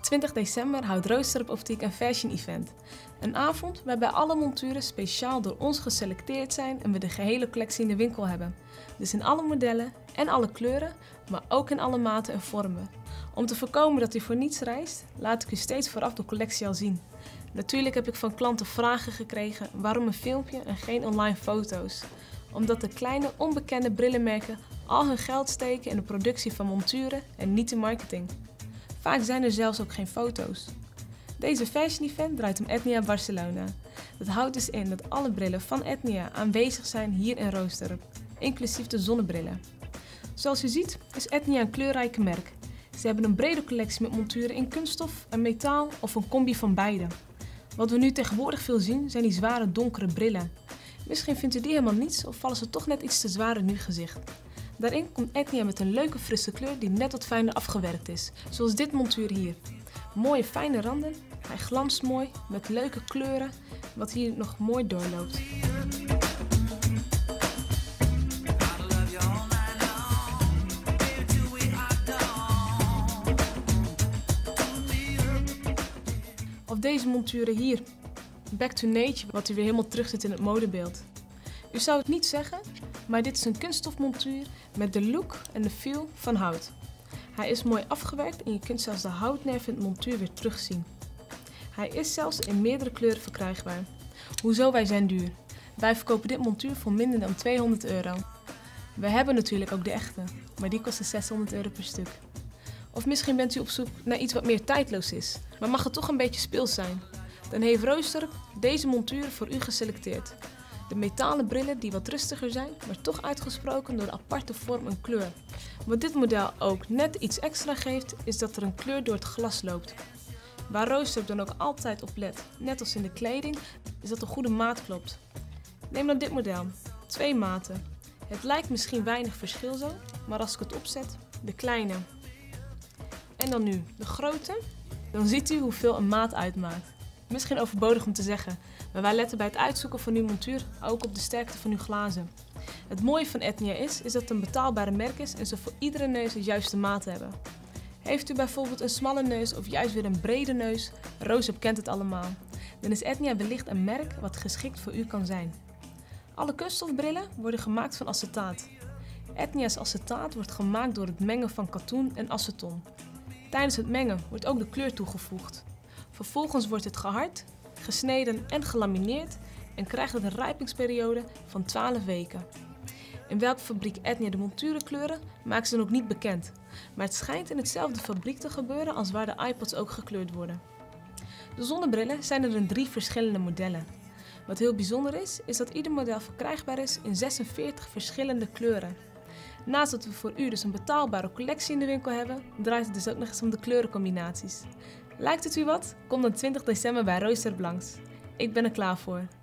20 december houdt Roosterop Optiek een fashion event. Een avond waarbij alle monturen speciaal door ons geselecteerd zijn en we de gehele collectie in de winkel hebben. Dus in alle modellen en alle kleuren, maar ook in alle maten en vormen. Om te voorkomen dat u voor niets reist, laat ik u steeds vooraf de collectie al zien. Natuurlijk heb ik van klanten vragen gekregen waarom een filmpje en geen online foto's. Omdat de kleine onbekende brillenmerken al hun geld steken in de productie van monturen en niet in marketing. Vaak zijn er zelfs ook geen foto's. Deze fashion event draait om Etnia Barcelona. Dat houdt dus in dat alle brillen van Etnia aanwezig zijn hier in Roosterop, inclusief de zonnebrillen. Zoals u ziet is Etnia een kleurrijke merk. Ze hebben een brede collectie met monturen in kunststof en metaal of een combi van beide. Wat we nu tegenwoordig veel zien zijn die zware donkere brillen. Misschien vindt u die helemaal niets of vallen ze toch net iets te zwaar in uw gezicht. Daarin komt Etnia met een leuke frisse kleur die net wat fijner afgewerkt is, zoals dit montuur hier. Mooie fijne randen, hij glanst mooi met leuke kleuren, wat hier nog mooi doorloopt. Of deze monturen hier, Back to Nature, wat u weer helemaal terug zit in het modebeeld. U zou het niet zeggen, maar dit is een kunststofmontuur met de look en de feel van hout. Hij is mooi afgewerkt en je kunt zelfs de houtnerf in het montuur weer terugzien. Hij is zelfs in meerdere kleuren verkrijgbaar. Hoezo, wij zijn duur? Wij verkopen dit montuur voor minder dan €200. We hebben natuurlijk ook de echte, maar die kosten €600 per stuk. Of misschien bent u op zoek naar iets wat meer tijdloos is, maar mag het toch een beetje speels zijn? Dan heeft Roosterop deze monturen voor u geselecteerd. De metalen brillen die wat rustiger zijn, maar toch uitgesproken door de aparte vorm en kleur. Wat dit model ook net iets extra geeft, is dat er een kleur door het glas loopt. Waar Roosterop dan ook altijd op let, net als in de kleding, is dat de goede maat klopt. Neem dan dit model, 2 maten. Het lijkt misschien weinig verschil zo, maar als ik het opzet, de kleine. En dan nu de grote, dan ziet u hoeveel een maat uitmaakt. Misschien overbodig om te zeggen, maar wij letten bij het uitzoeken van uw montuur ook op de sterkte van uw glazen. Het mooie van Etnia is dat het een betaalbare merk is en ze voor iedere neus de juiste maat hebben. Heeft u bijvoorbeeld een smalle neus of juist weer een brede neus, Roosterop kent het allemaal, dan is Etnia wellicht een merk wat geschikt voor u kan zijn. Alle kunststofbrillen worden gemaakt van acetaat. Etnia's acetaat wordt gemaakt door het mengen van katoen en aceton. Tijdens het mengen wordt ook de kleur toegevoegd. Vervolgens wordt het gehard, gesneden en gelamineerd en krijgt het een rijpingsperiode van 12 weken. In welke fabriek Etnia de monturen kleuren, maken ze nog niet bekend. Maar het schijnt in hetzelfde fabriek te gebeuren als waar de iPods ook gekleurd worden. De zonnebrillen zijn er in 3 verschillende modellen. Wat heel bijzonder is dat ieder model verkrijgbaar is in 46 verschillende kleuren. Naast dat we voor u dus een betaalbare collectie in de winkel hebben, draait het dus ook nog eens om de kleurencombinaties. Lijkt het u wat? Kom dan 20 december bij Roosterop langs. Ik ben er klaar voor.